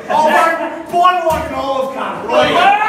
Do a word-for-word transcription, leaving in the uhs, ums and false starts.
Oh, right, boil like an olive can. Right.